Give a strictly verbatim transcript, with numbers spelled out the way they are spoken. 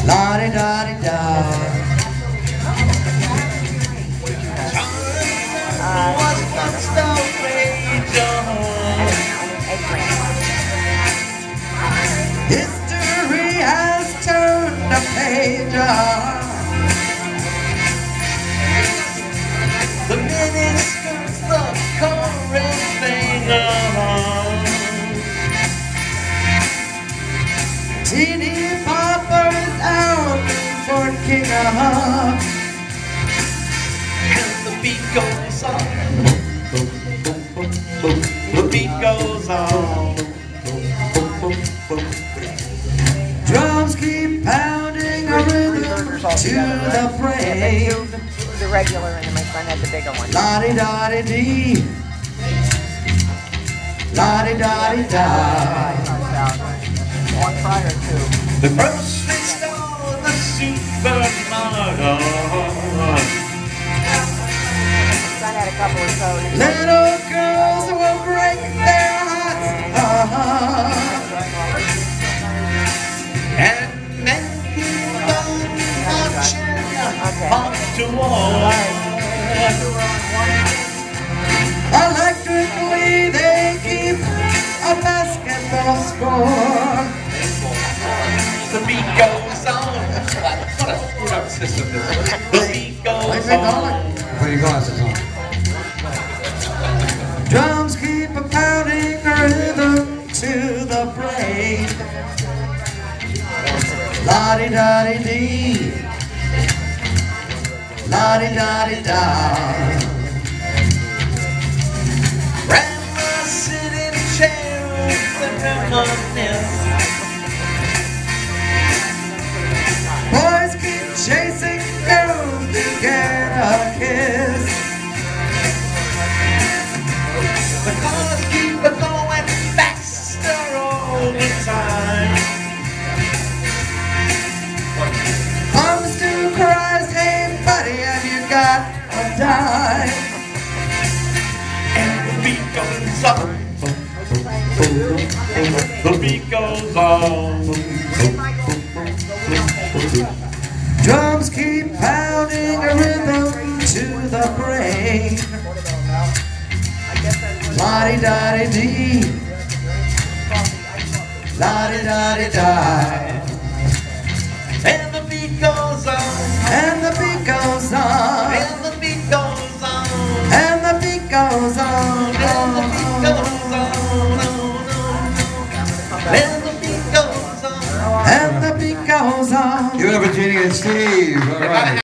La-di-da-di-da. Was once the rage on. History has turned a page on. The miniskirts, the chorus thing on. Teeny Popper is out for King of Hearts. And the beat goes on. The beat goes on. Drums keep pounding a rhythm to the brain. The regular, and then my son had the bigger one. La-di-da-di-dee. La-di-da-di-da. One fry or two. The grocery store, the supermarket. Son had a couple of sodas. Little girls will break their hearts. Uh-huh. And men keep on marching off to war. Electrically, they keep a basketball score. The beat goes on. What a screwed up system this is. The beat goes on. Put your glasses on. Drums keep a pounding rhythm to the brain. La-di-da-di-dee. La-di-da-di-da. Grandma sit in a chair and reminisce. Boys keep chasing girls to get a kiss. The cars keep going faster all the time. Comes to cries, hey buddy, have you got a dime? And the beat goes on. The beat goes on. Drums keep pounding a rhythm to the brain. La-di-da-di-dee. La-di-da-di-da. And the beat goes on. And the beat goes on. And the beat goes on. And the beat goes on. And the beat goes on. And the beat goes on. And the beat goes on. Give it up for Jeannie and Steve. All right.